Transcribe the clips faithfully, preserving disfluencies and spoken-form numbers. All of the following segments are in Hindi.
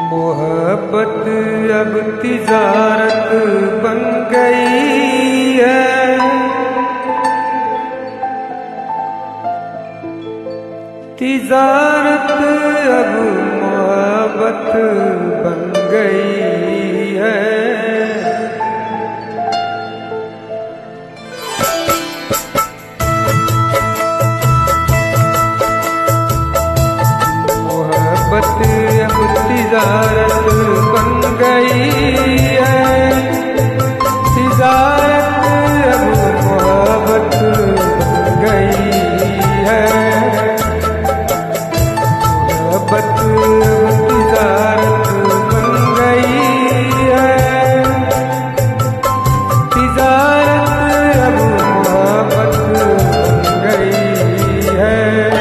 मोहब्बत अब तिजारत बन गई है, तिजारत अब मोहब्बत बन गई है। मोहब्बत अब तिजारत बन गई है, तिजारत अब मोहब्बत बन गई है। मोहब्बत अब तिजारत बन गई है, तिजारत अब मोहब्बत बन गई है।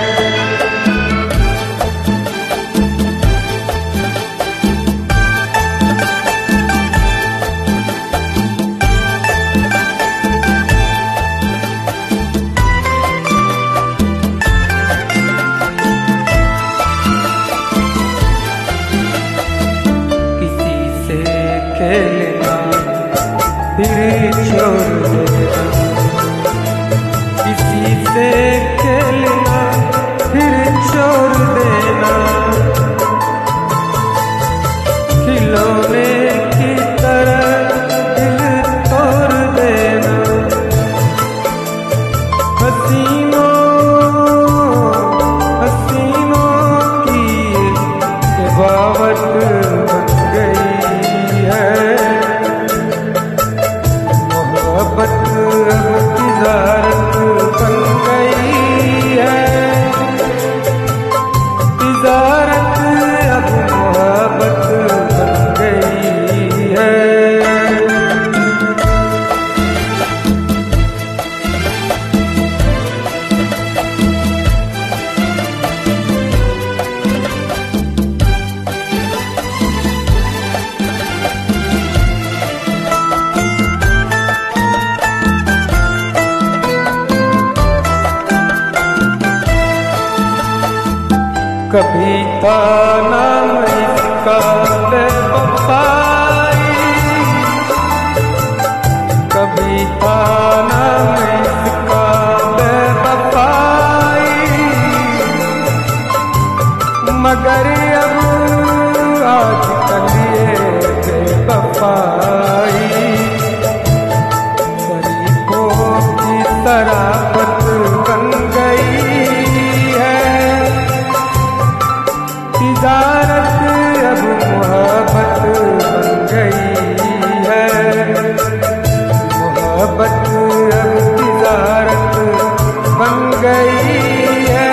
खेलना फिर छोड़ देना, किसी से खेलना फिर छोड़ देना, खिलौने की तरह दिल तोड़ देना। हसीनों हसीनों की इबावत बन गई है। मोहब्बत अब तिजारत बन गई है, तिजारत अब मोहब्बत बन गई है। कभी था नाम इसका बेवफाई, कभी था नाम इसका बेवफाई, मगर अब आज कल ये बेवफाई शरीकों की शराबत बन गई है। तिजारत अब मोहब्बत बन गई है, मोहब्बत अब तिजारत बन गई है,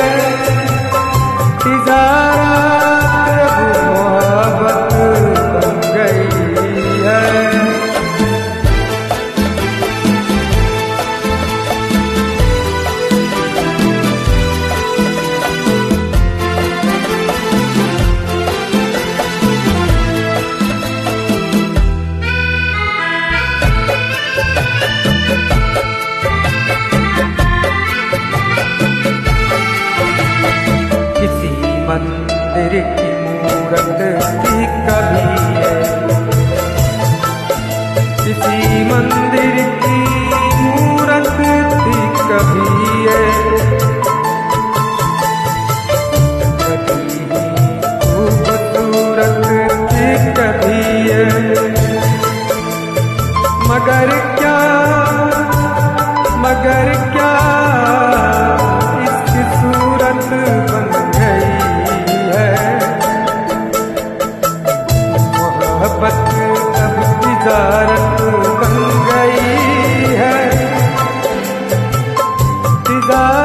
तिजारत अब मोहब्बत बन गई है। मंदिर की मूरत थी कभी है, किसी मंदिर की मूरत थी कभी है, कभी खूबसूरत थी कभी है, मगर क्या मगर क्या इसकी सूरत बन गई है। मोहब्बत अब तिजारत बन गई है, तिजारत